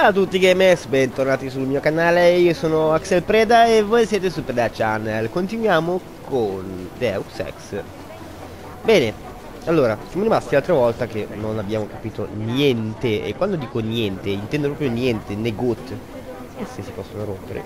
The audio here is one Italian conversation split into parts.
Ciao a tutti gamers, bentornati sul mio canale, io sono Axel Preda e voi siete su Preda Channel. Continuiamo con Deus Ex. Bene, allora, siamo rimasti l'altra volta che non abbiamo capito niente. E quando dico niente, intendo proprio niente, né got. Questi si possono rompere.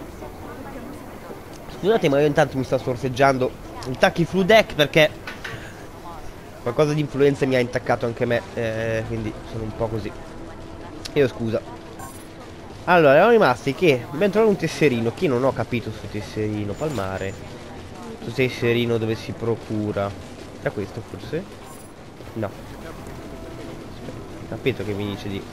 Scusate, ma io intanto mi sto sorseggiando un tacchi flu deck perché qualcosa di influenza mi ha intaccato anche me, quindi sono un po' così. Io scusa. Allora, eravamo rimasti che dobbiamo trovare un tesserino. Che non ho capito sto tesserino. Palmare. Questo tesserino dove si procura. Era questo forse? No. Aspetta, capito che mi dice di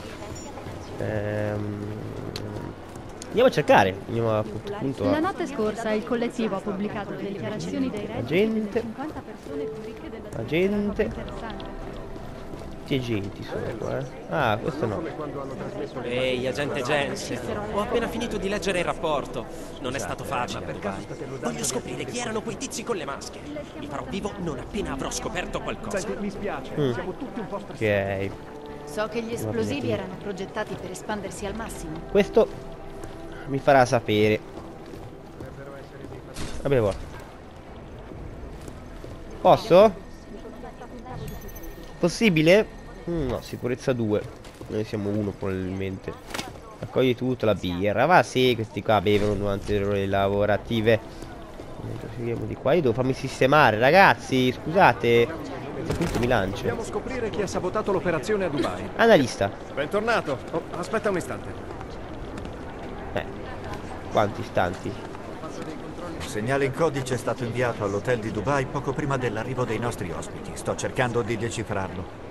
andiamo a cercare. Andiamo appunto La notte scorsa il collettivo ha pubblicato le dichiarazioni dei redditi delle 50 persone più ricche della la gente. interessante. Che agenti sono qua, Ah, questo no. Ehi, agente Jensen, ho appena finito di leggere il rapporto. Non è stato facile. Voglio scoprire chi erano quei tizi con le maschere. Mi farò vivo non appena avrò scoperto qualcosa. Mi spiace, siamo tutti un po' stressati. Ok. So che gli esplosivi erano progettati per espandersi al massimo. Questo mi farà sapere. Vabbè, va. Posso? Possibile? No, sicurezza 2. Noi siamo 1 probabilmente. Raccogli tutto, la birra. Va, sì, questi qua bevono durante le ore lavorative. Seguiamo di qua. Io devo farmi sistemare, ragazzi. Scusate. A questo punto mi lancio. Dobbiamo scoprire chi ha sabotato l'operazione a Dubai. Analista. Bentornato. Oh, aspetta un istante. Quanti istanti? Il segnale in codice è stato inviato all'hotel di Dubai poco prima dell'arrivo dei nostri ospiti. Sto cercando di decifrarlo.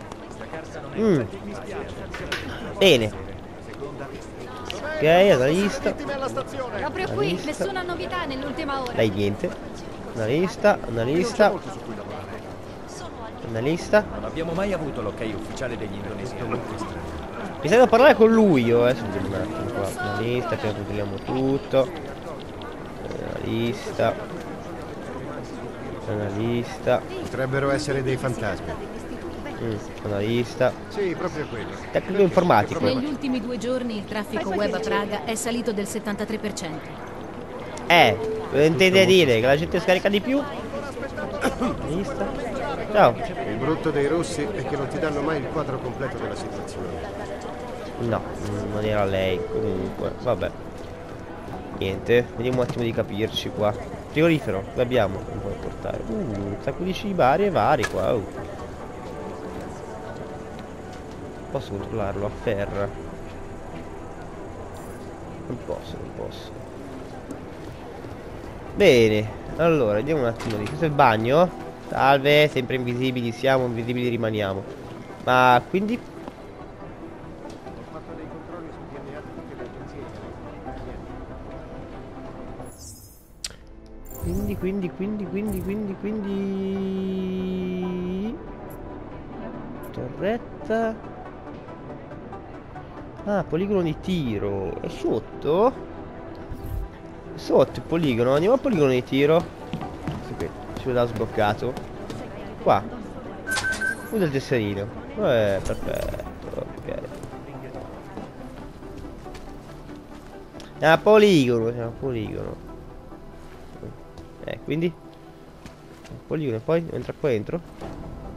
Bene. Ok, analista. Proprio qui, nessuna novità nell'ultima ora. Dai, niente. Analista, analista. Analista. Non abbiamo mai avuto l'ok ufficiale degli indonesiani. Mi serve a parlare con lui io, sentite un attimo qua. Analista, che controlliamo tutto. Analista. Analista. Potrebbero essere dei fantasmi. Analista. Sì, proprio quelli. Tecnico informatico. Negli ultimi 2 giorni il traffico web a Praga è salito del 73%. Cosa intende dire? Che la gente scarica di più? Analista. Ciao. Il brutto dei russi è che non ti danno mai il quadro completo della situazione. No, non era lei. Comunque, vabbè. Niente, vediamo un attimo di capirci qua. Frigorifero, lo abbiamo, non puoi portare. Un sacco di cibi vari e vari qua. Posso controllarlo a ferra? Non posso. Bene, allora, vediamo un attimo di questo è il bagno. Salve, sempre invisibili siamo, invisibili rimaniamo. Ma quindi Ho fatto dei controlli sul DNA di tutte le agenzie italiane. quindi torretta. Ah, poligono di tiro. È sotto? È sotto il poligono. Andiamo al poligono di tiro. Ci l'ha sbloccato. Qua. Usa il tesserino. Perfetto. Ok. Ah, poligono. Siamo a poligono. Quindi poligono e poi entra qua dentro.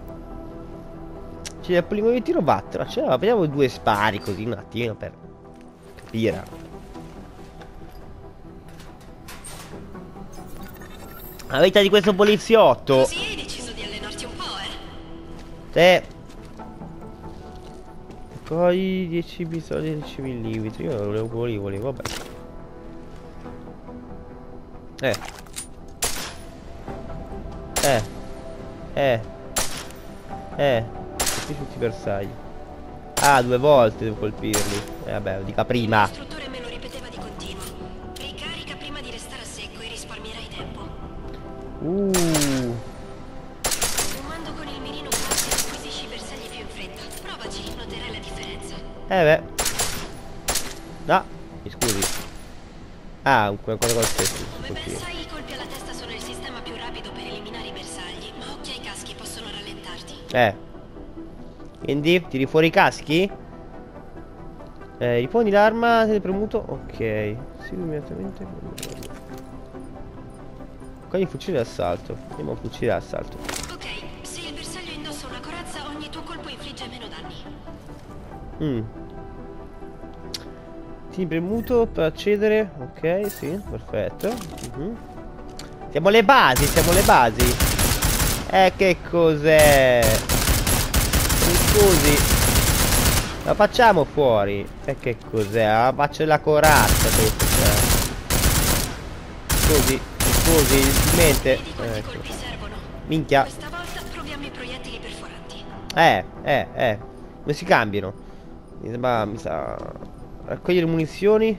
C'è il poligono di tiro battere. Cioè, vediamo 2 spari così un attimo per capire. La vita di questo poliziotto. Così hai deciso di allenarti un po', Te. Poi 10 pistole 10 mm. Io non volevo, vabbè. Tutti i bersagli. Ah, 2 volte devo colpirli. Vabbè, lo dica prima. L'istruttore me lo ripeteva di continuo. Ricarica prima di restare a secco e risparmierai tempo. Fumando con il mirino classico acquisisci bersagli più in fretta. Provaci, noterai la differenza. Beh. No, mi scusi. Ah, qualcosa col stesso. Come ben sai, i colpi alla testa sono il sistema più rapido per eliminare i bersagli, ma occhi ai caschi possono rallentarti. Quindi, tiri fuori i caschi? Riponi l'arma, se premuto. Ok. Sì, immediatamente. Qua il fucile d'assalto. Andiamo a fucile d'assalto. Ok, se il bersaglio indossa una corazza, ogni tuo colpo infligge meno danni. Sì, premuto per accedere. Ok, sì, perfetto. Siamo alle basi, siamo alle basi. Che cos'è? Scusi. La facciamo fuori. Che cos'è? La faccio della corazza questa. Scusi, mente. Vedi quanti colpi servono? Minchia. Questa volta proviamo i proiettili perforanti. Come si cambiano? Mi sa. Raccogliere munizioni.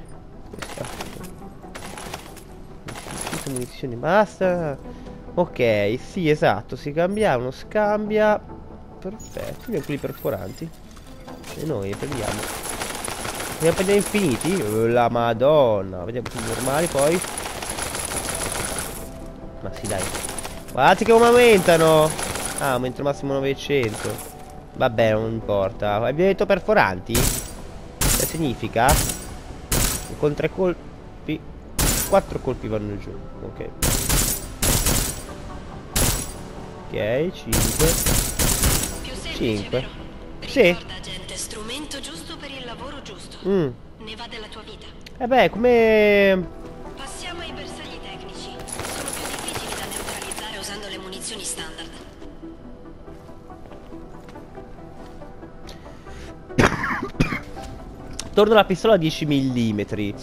Munizioni, basta. Ok, sì, esatto. Si cambia, uno scambia. Perfetto. Vediamo quelli perforanti. E noi prendiamo. Ne prendiamo infiniti. La madonna. Vediamo quelli normali poi. Ma sì, dai. Guardate che come aumentano. Ah, aumentano massimo 900. Vabbè, non importa. Abbiamo detto perforanti? Che significa? Con 3 colpi 4 colpi vanno giù. Ok. Ok, 5. Più semplice, 5. vero? Sì. Ricorda, gente, strumento giusto per il lavoro giusto. Ne va della tua vita. Beh, come... Passiamo ai bersagli tecnici. Sono più difficili da neutralizzare usando le munizioni standard. Torno alla pistola a 10 mm.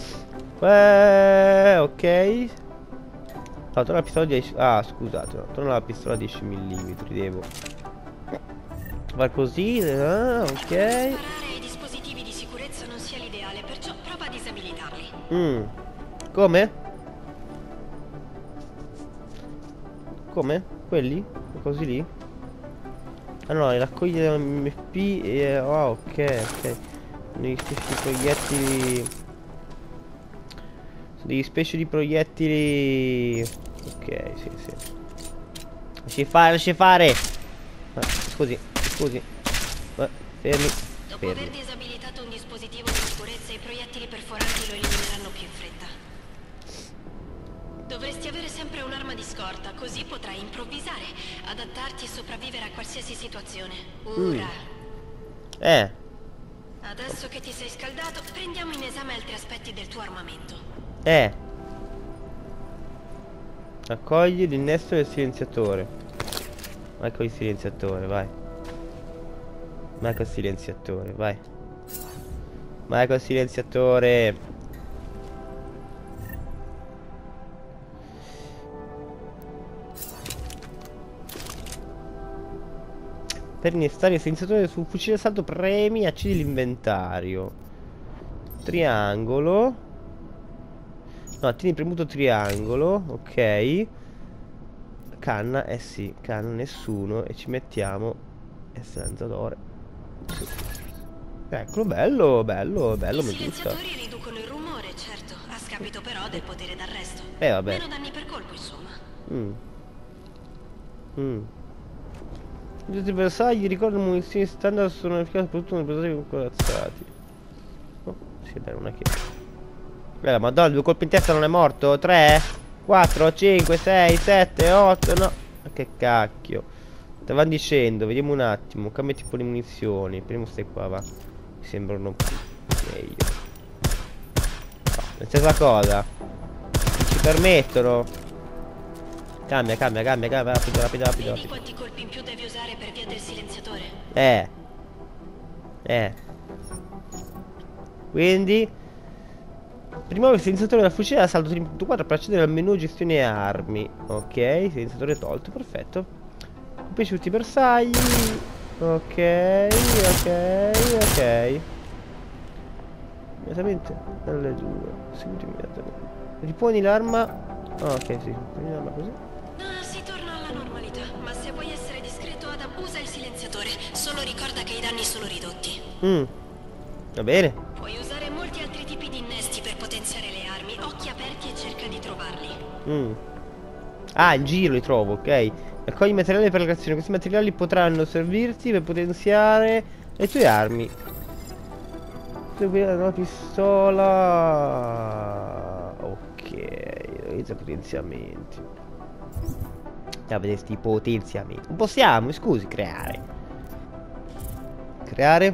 Ok. No, torno alla pistola a 10... Ah, scusate, no. Torno alla pistola a 10 mm. Devo far così. Ok. Sparare ai dispositivi di sicurezza non sia l'ideale, perciò prova a disabilitarli. Come? Come? Quelli? Così lì? Ah no, raccoglie MP e... Ah, ok. Degli specie di proiettili. Degli specie di proiettili. Ok, sì. Lasci fare. Scusi. Fermi. Dopo aver disabilitato un dispositivo di sicurezza, i proiettili perforanti lo elimineranno più in fretta. Dovresti avere sempre un'arma di scorta, così potrai improvvisare, adattarti e sopravvivere a qualsiasi situazione. Ora. Adesso che ti sei scaldato, prendiamo in esame altri aspetti del tuo armamento. Raccogli l'innesto del silenziatore. Vai con il silenziatore, vai. Vai col silenziatore, vai. Vai col silenziatore. Per innestare il silenziatore sul fucile d'assalto premi, accedi l'inventario. Triangolo. No, tieni premuto triangolo. Ok. Canna, sì, canna nessuno. E ci mettiamo silenziatore. Sì. Eccolo, bello, mi gusta. I silenziatori riducono il rumore, certo, a scapito però del potere d'arresto. Vabbè. Meno danni per colpo, insomma. Tutti i bersagli ricordano munizioni standard sono efficaci soprattutto nei bersagli corazzati. Oh, sì, dai, non è che... Madonna, 2 colpi in testa non è morto? 3, 4, 5, 6, 7, 8, no. Ma che cacchio. Stavano dicendo, vediamo un attimo. Cambia tipo le munizioni. Prendiamo queste qua, va. Mi sembrano più meglio. No, la stessa cosa. Ci permettono. Cambia, rapido. Vedi quanti colpi in più devi usare per via del silenziatore? Quindi rimuove il silenziatore dal fucile d'assalto 3.4 per accedere al menu gestione armi. Ok, silenziatore tolto, perfetto. Colpisci tutti i bersagli. Ok. Immediatamente dalle 2. Seguiti immediatamente. Riponi l'arma. Ok, sì, riponi l'arma così. Si torna alla normalità, ma se vuoi essere discreto, Adam, usa il silenziatore. Solo ricorda che i danni sono ridotti. Va bene. Puoi usare molti altri tipi di innesti per potenziare le armi. Occhi aperti e cerca di trovarli. Ah, in giro li trovo, ok. Raccogli materiali per la creazione. Questi materiali potranno servirti per potenziare le tue armi. una pistola. Ok, realizza potenziamenti. A vedere sti potenziamenti. Non possiamo, scusi, creare. Creare.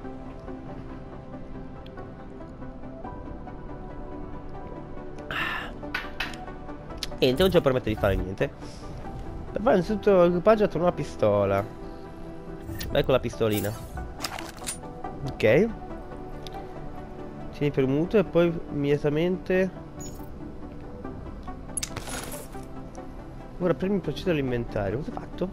Niente, non ci permette di fare niente. Per fare innanzitutto l'equipaggio ha una pistola. Vai con la pistolina. Ok. Tieni premuto e poi immediatamente. Ora premi procedere all'inventario. Cosa hai fatto?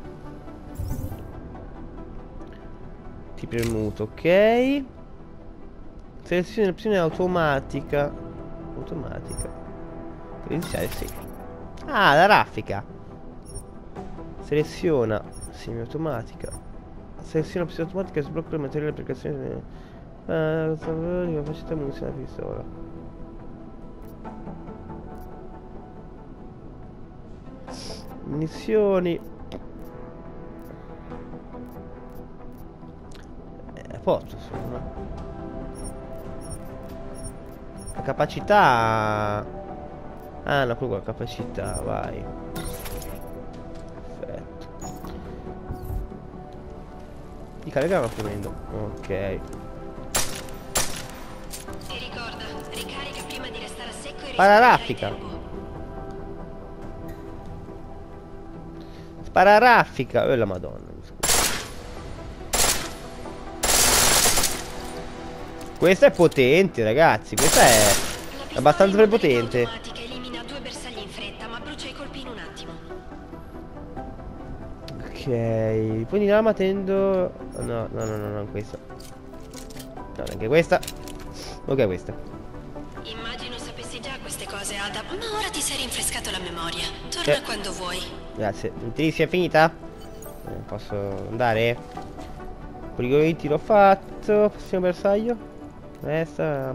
Ti premuto, ok. Selezione l'opzione automatica. Automatica. Per iniziare, sì. Ah, la raffica. Seleziona semi-automatica. Seleziona l'opzione automatica e sblocca il materiale per creazione di capacità munizione della pistola. Munizioni. Posto insomma. La capacità. Ah no, proprio la capacità, vai. Perfetto. I caricano finendo. Ok. Ti ricorda, ricarica prima di restare a secco e Pararaffica. Spara raffica. La madonna. Questa è potente, ragazzi. Questa è abbastanza prepotente. Elimina 2 bersagli in fretta, ma brucia i colpi in un attimo. Ok. Poi in lama tendo. No, non questa. No, neanche questa. Ok, questa. Immagino sapessi già queste cose, Ada, ma ora ti sei rinfrescato la memoria. Torna quando vuoi. Grazie. L'utilizzo è finita? Posso andare? Poligoniti l'ho fatto. Prossimo bersaglio. Resta.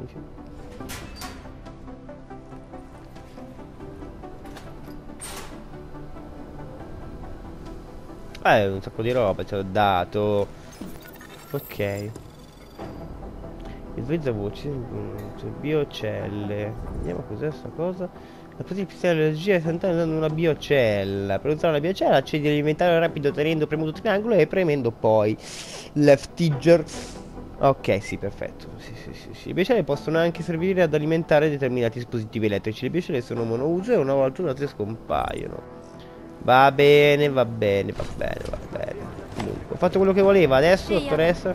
Un sacco di roba ci ho dato. Ok. Utilizza voci. Biocelle. Vediamo cos'è sta cosa. La potere di energia è dando una biocella. Per usare una biocella accedi all'inventario rapido tenendo premuto triangolo e premendo poi left trigger. Ok, sì, perfetto. Sì. Le biocelle possono anche servire ad alimentare determinati dispositivi elettrici. Le biocelle sono monouso e una volta o altre scompaiono. Va bene. Comunque, ho fatto quello che voleva. Adesso, dottoressa.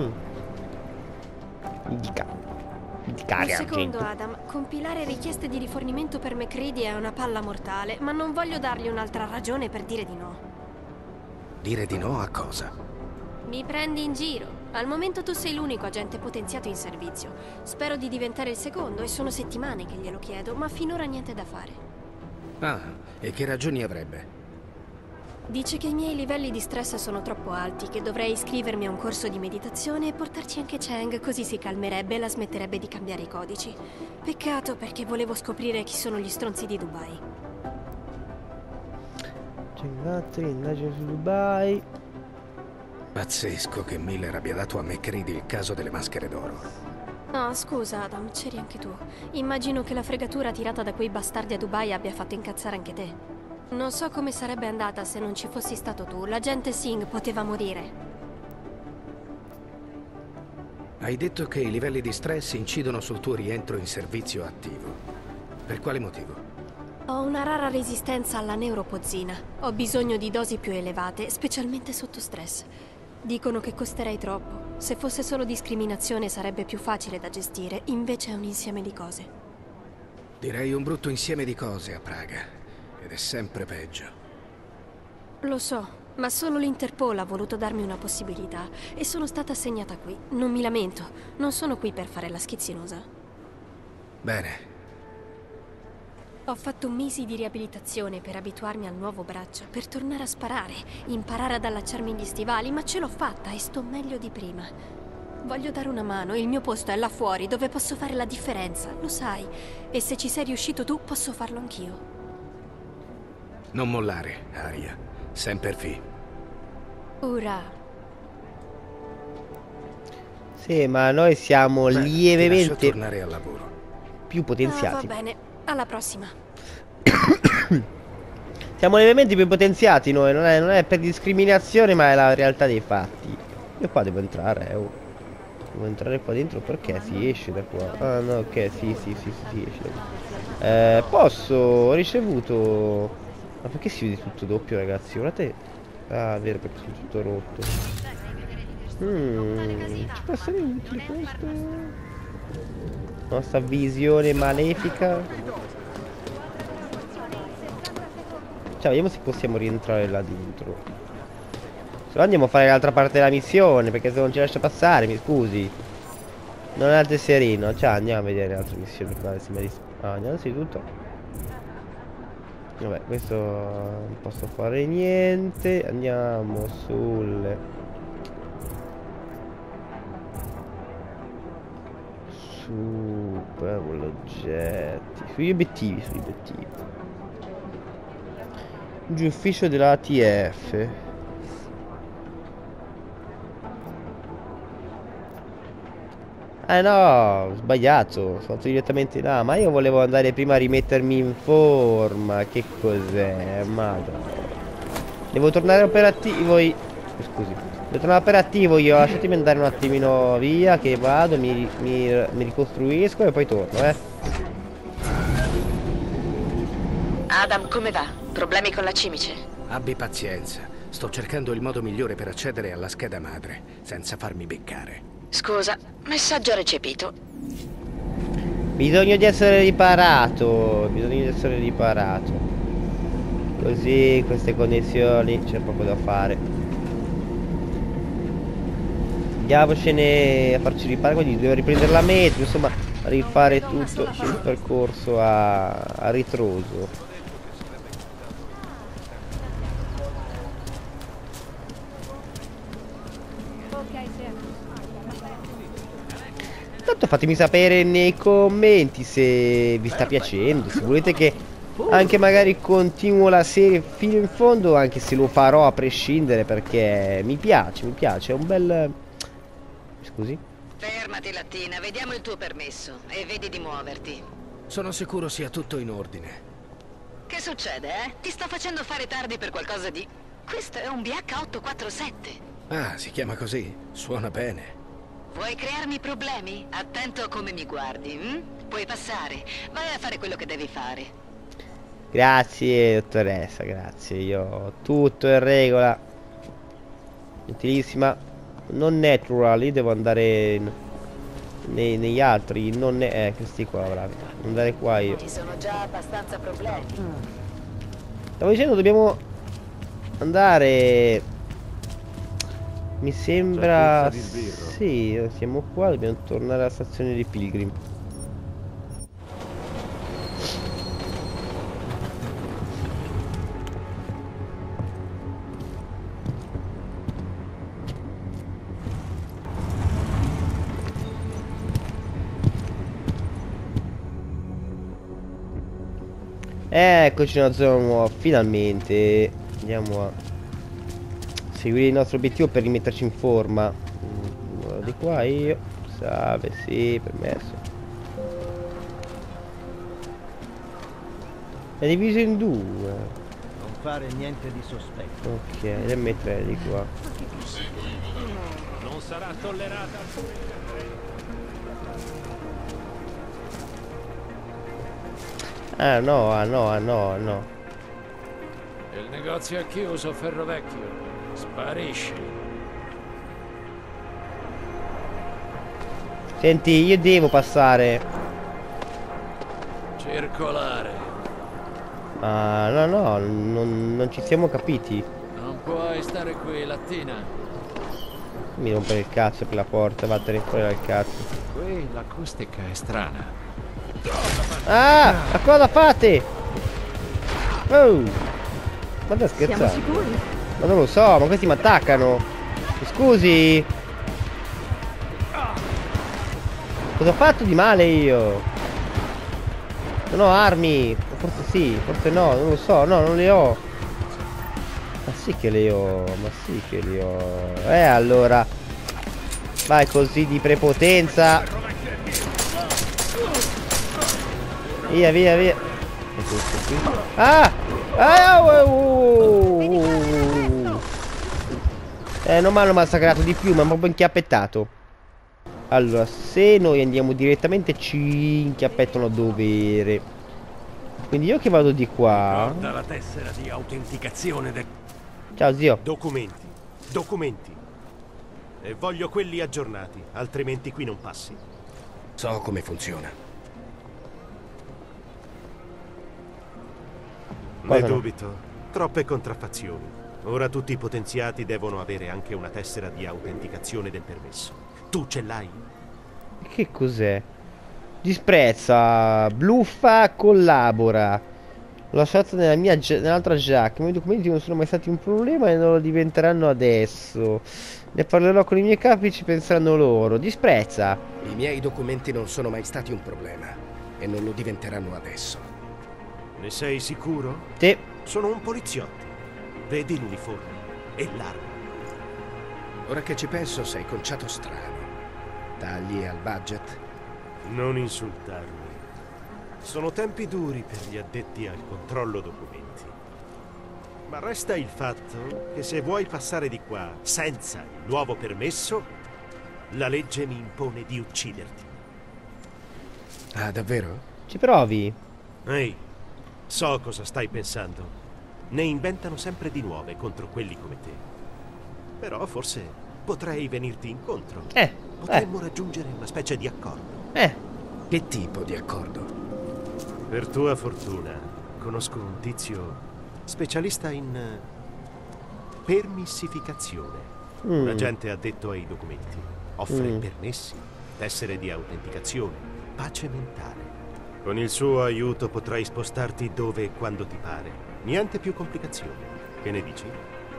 Indica. Un secondo, Adam. Compilare richieste di rifornimento per MacReady è una palla mortale, ma non voglio dargli un'altra ragione per dire di no. Dire di no a cosa? Mi prendi in giro. Al momento tu sei l'unico agente potenziato in servizio. Spero di diventare il secondo e sono settimane che glielo chiedo, ma finora niente da fare. Ah, e che ragioni avrebbe? Dice che i miei livelli di stress sono troppo alti, che dovrei iscrivermi a un corso di meditazione e portarci anche Chang, così si calmerebbe e la smetterebbe di cambiare i codici. Peccato, perché volevo scoprire chi sono gli stronzi di Dubai. Indagine su Dubai. Pazzesco che Miller abbia dato a MacReady il caso delle maschere d'oro. No, scusa Adam, c'eri anche tu. Immagino che la fregatura tirata da quei bastardi a Dubai abbia fatto incazzare anche te. Non so come sarebbe andata se non ci fossi stato tu. L'agente Singh poteva morire. Hai detto che i livelli di stress incidono sul tuo rientro in servizio attivo. Per quale motivo? Ho una rara resistenza alla neuropozina. Ho bisogno di dosi più elevate, specialmente sotto stress. Dicono che costerei troppo. Se fosse solo discriminazione sarebbe più facile da gestire, invece è un insieme di cose. Direi un brutto insieme di cose a Praga. Ed è sempre peggio. Lo so, ma solo l'Interpol ha voluto darmi una possibilità e sono stata assegnata qui. Non mi lamento, non sono qui per fare la schizzinosa. Bene. Ho fatto mesi di riabilitazione per abituarmi al nuovo braccio, per tornare a sparare, imparare ad allacciarmi gli stivali, ma ce l'ho fatta e sto meglio di prima. Voglio dare una mano, il mio posto è là fuori, dove posso fare la differenza, lo sai. E se ci sei riuscito tu, posso farlo anch'io. Non mollare, Aria. Semper Fi. Ura. Sì, ma noi siamo lievemente tornare al lavoro. più potenziati. Va bene, alla prossima. Siamo lievemente più potenziati noi, non è per discriminazione, ma è la realtà dei fatti. Io qua devo entrare, Devo entrare qua dentro perché si esce da qua. Ah no, ok, sì, esce da qua. Ho ricevuto... Ma perché si vede tutto doppio, ragazzi? Guardate. Ah, vero, perché sono tutto rotto. Ci può essere utile questo? Nostra visione malefica. Ciao, vediamo se possiamo rientrare là dentro. Se no andiamo a fare l'altra parte della missione, perché se non ci lascia passare, mi scusi. Non è il sereno. Ciao, andiamo a vedere l'altra missione qua. Andiamo anzitutto. Vabbè, questo non posso fare niente. Andiamo sul... Super oggetti. Sugli obiettivi. Giù ufficio della ATF. No, ho sbagliato, sono andato direttamente là. Ma io volevo andare prima a rimettermi in forma. Che cos'è? Madonna. Devo tornare operativo. Scusi. Devo tornare operativo io. Lasciatemi andare un attimino via. Che vado, mi ricostruisco e poi torno, Adam, come va? Problemi con la cimice? Abbi pazienza. Sto cercando il modo migliore per accedere alla scheda madre, senza farmi beccare. Scusa, messaggio recepito. Bisogno di essere riparato. Così queste connessioni c'è poco da fare. Andiamocene a farci riparare. Quindi devo riprendere la metro. Insomma, rifare tutto il percorso a ritroso. Tanto fatemi sapere nei commenti se vi sta piacendo, se volete che anche magari continuo la serie fino in fondo, anche se lo farò a prescindere perché mi piace, è un bel... Scusi? Fermati, Lattina, vediamo il tuo permesso e vedi di muoverti. Sono sicuro sia tutto in ordine. Che succede, Ti sto facendo fare tardi per qualcosa di... Questo è un BH847. Ah, si chiama così? Suona bene. Vuoi crearmi problemi? Attento a come mi guardi, Puoi passare. Vai a fare quello che devi fare. Grazie, dottoressa, grazie. Io ho tutto in regola. Gentilissima. Non natural, io devo andare negli altri. Non è... questi qua, bravi. Andare qua io. Ci sono già abbastanza problemi. Stavo dicendo, dobbiamo andare... Mi sembra... Sì, siamo qua, dobbiamo tornare alla stazione di Pilgrim. Eccoci una zona nuova, finalmente. Andiamo a seguire il nostro obiettivo per rimetterci in forma. Di qua io. Salve, sì, permesso. È diviso in due. Non fare niente di sospetto. Ok, le mettere di qua. Non sarà tollerata. No. Il negozio è chiuso, Ferrovecchio. Sparisci. Senti, io devo passare. Circolare. Ah, no, non ci siamo capiti. Non puoi stare qui, Lattina. Mi rompere il cazzo per la porta, vattene fuori dal cazzo. Qui l'acustica è strana. Ah, ma cosa fate? Oh, ma da scherzare? Siamo sicuri? Ma non lo so, ma questi mi attaccano. Scusi. Cosa ho fatto di male io? Non ho armi. Forse sì, forse no, non lo so. No, non le ho. Ma sì che le ho. Allora. Vai così di prepotenza. Via, via, via. Ah! Non mi hanno massacrato di più, ma proprio inchiappettato. Allora, se noi andiamo direttamente ci inchiappettano a dovere. Quindi io che vado di qua. Guarda la tessera di autenticazione del... Ciao zio. Documenti. Documenti. E voglio quelli aggiornati, altrimenti qui non passi. So come funziona. Ne dubito. Troppe contraffazioni. Ora tutti i potenziati devono avere anche una tessera di autenticazione del permesso. Tu ce l'hai? Che cos'è? Disprezza, bluffa, collabora. L'ho lasciato nell'altra giacca. I miei documenti non sono mai stati un problema e non lo diventeranno adesso. Ne parlerò con i miei capi, ci penseranno loro. Disprezza. I miei documenti non sono mai stati un problema e non lo diventeranno adesso. Ne sei sicuro? Sì. Sono un poliziotto. Vedi l'uniforme e l'arma. Ora che ci penso, sei conciato strano. Tagli al budget? Non insultarmi. Sono tempi duri per gli addetti al controllo documenti. Ma resta il fatto che se vuoi passare di qua senza il nuovo permesso, la legge mi impone di ucciderti. Ah, davvero? Ci provi? Ehi, so cosa stai pensando. Ne inventano sempre di nuove contro quelli come te. Però forse potrei venirti incontro. Potremmo raggiungere una specie di accordo. Che tipo di accordo? Per tua fortuna, conosco un tizio specialista in permissificazione. Un agente addetto ai documenti. Offre permessi, tessere di autenticazione, pace mentale. Con il suo aiuto potrai spostarti dove e quando ti pare. Niente più complicazioni. Che ne dici?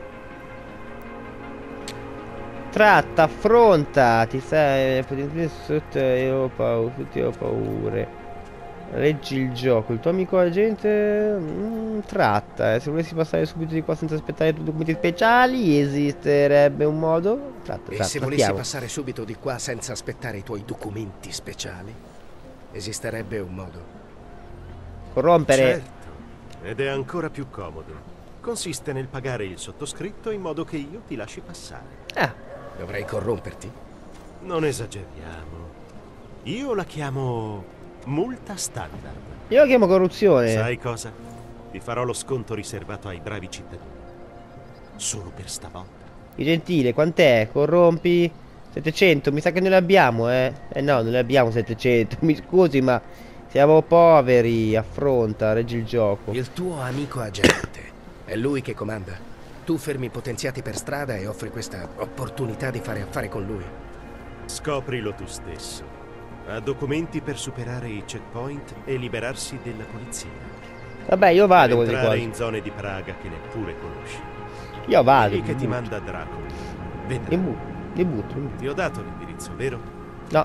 Tratta, affronta. Ti sai, sotto io ho paure. Leggi il gioco. Il tuo amico agente tratta. Se volessi passare subito di qua senza aspettare tutti i documenti speciali, esisterebbe un modo? Tratta, e se volessi passare subito di qua senza aspettare i tuoi documenti speciali, esisterebbe un modo? Corrompere. Certo. Ed è ancora più comodo. Consiste nel pagare il sottoscritto in modo che io ti lasci passare. Dovrei corromperti? Non esageriamo. Io la chiamo multa standard. Io la chiamo corruzione. Sai cosa? Ti farò lo sconto riservato ai bravi cittadini. Solo per stavolta. Il gentile, quant'è? Corrompi? 700, mi sa che noi l'abbiamo, no, non ne abbiamo 700. Mi scusi, ma siamo poveri. Affronta, reggi il gioco. Il tuo amico agente, è lui che comanda? Tu fermi i potenziati per strada e offri questa opportunità di fare affari con lui? Scoprilo tu stesso. Ha documenti per superare i checkpoint e liberarsi della polizia. Vabbè, io vado per così entrare qua. in zone di Praga che neppure conosci. Io vado. Lì che ti manda Dracula. Mi butto. Ti ho dato l'indirizzo, vero? No.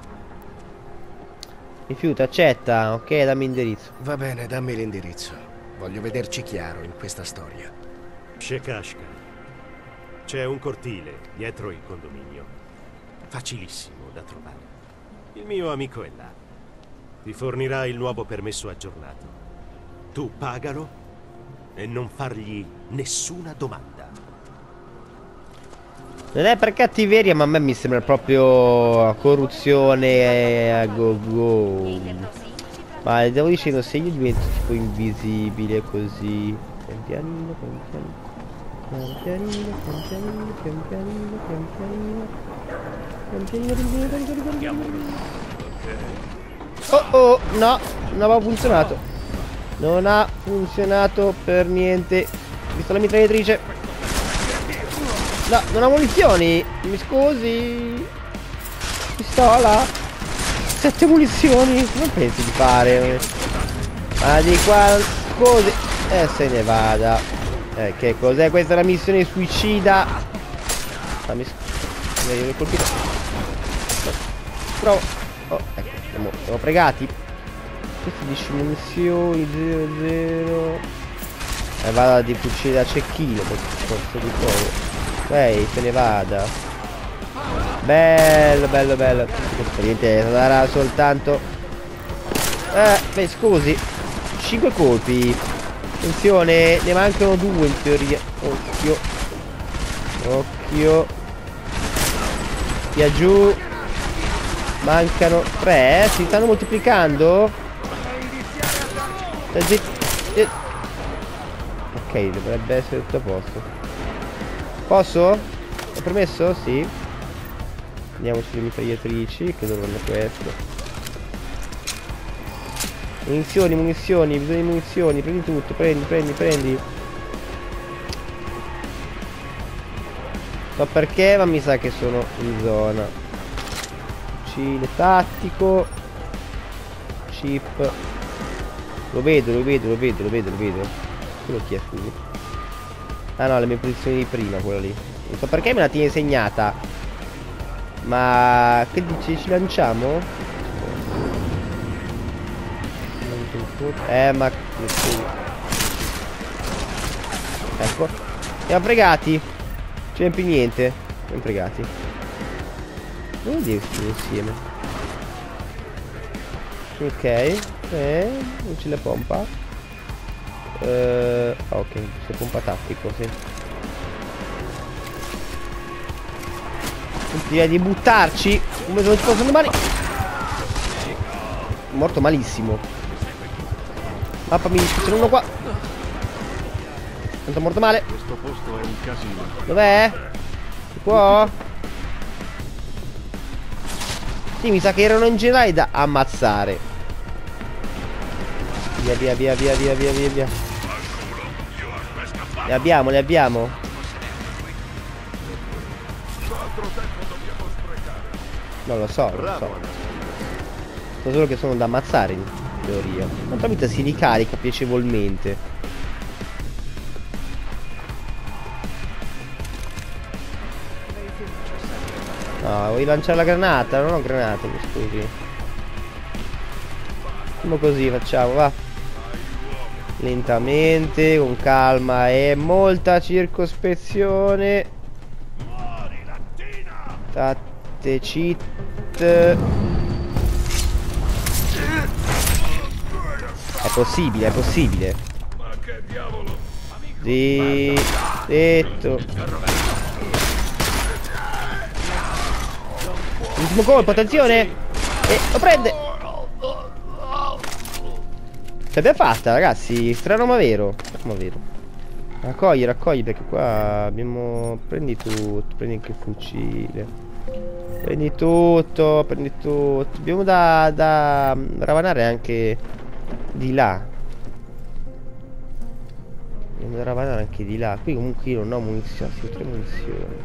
Rifiuta, accetta. Ok, dammi indirizzo. Va bene, dammi l'indirizzo. Voglio vederci chiaro in questa storia. Shekashka. C'è un cortile dietro il condominio. Facilissimo da trovare. Il mio amico è là. Ti fornirà il nuovo permesso aggiornato. Tu pagalo e non fargli nessuna domanda. Non è per cattiveria, ma a me mi sembra proprio corruzione a go go. Ma devo dicendo, se io divento tipo invisibile così. Pian pianino, pian pianino. Pian pianino, pian pianino, pian pianino, pian pianino. Pian pianino, pian pianino. Oh, no, non aveva funzionato. Non ha funzionato per niente. Visto la mitragliatrice. No, non ho munizioni. Mi scusi. Pistola. 7 munizioni. Non pensi di fare? Ma di qua. Scusi. Se ne vada. Che cos'è questa? La missione suicida. Fammi colpito. Provo. Oh, ecco. Siamo pregati. Questi 10 munizioni. 0. Vada di fucile da cecchino. Forse di fuoco. Se ne vada. Bello, bello, bello. Niente, sarà soltanto... beh, scusi. 5 colpi. Attenzione, ne mancano 2 in teoria. Occhio. Occhio. Via giù. Mancano 3. Si stanno moltiplicando. Ok, dovrebbe essere tutto a posto. Posso? È permesso? Sì. Andiamoci le mitragliatrici, che dovranno questo. Munizioni, munizioni, bisogno di munizioni. Prendi tutto, prendi. So perché, ma mi sa che sono in zona. Fucile tattico. Chip. Lo vedo. Quello chi è, scusi? Ah no, le mie posizioni di prima, quella lì. Non so perché me la tiene segnata. Ma che dici, ci lanciamo? Ma ecco. Siamo fregati. C'è più niente. Siamo fregati. Non dire insieme. Ok. Non c'è la pompa. Ok, c'è pompa tattico, sì. Direi di buttarci. Come non ci possono male. Morto malissimo. Mamma mia, c'è uno qua. Tanto morto male. Questo posto è un casino. Dov'è? Si può? Sì, mi sa che erano in generale da ammazzare. Via. Le abbiamo. Non lo so. So solo che sono da ammazzare in teoria. Quanta vita si ricarica piacevolmente. No, vuoi lanciare la granata? Non ho granate, mi scusi. Come così facciamo, va. Lentamente, con calma e molta circospezione. State cheat. È possibile. Detto. Ultimo colpo, attenzione. E lo prende. Ce l'abbiamo fatta, ragazzi. Strano ma vero. Raccogli perché qua abbiamo... Prendi tutto. Prendi anche il fucile. Prendi tutto. Abbiamo da ravanare anche di là. Qui comunque io non ho munizioni. Ho 3 munizioni.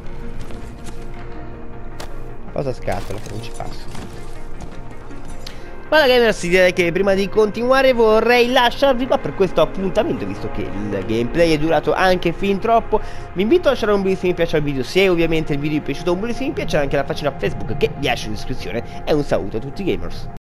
Cosa scatola? Non ci passo. Ma gamers, direi che prima di continuare vorrei lasciarvi qua per questo appuntamento, visto che il gameplay è durato anche fin troppo. Vi invito a lasciare un bellissimo mi piace al video se ovviamente il video vi è piaciuto, un bellissimo mi piace anche la pagina Facebook che vi lascio in descrizione, e un saluto a tutti i gamers.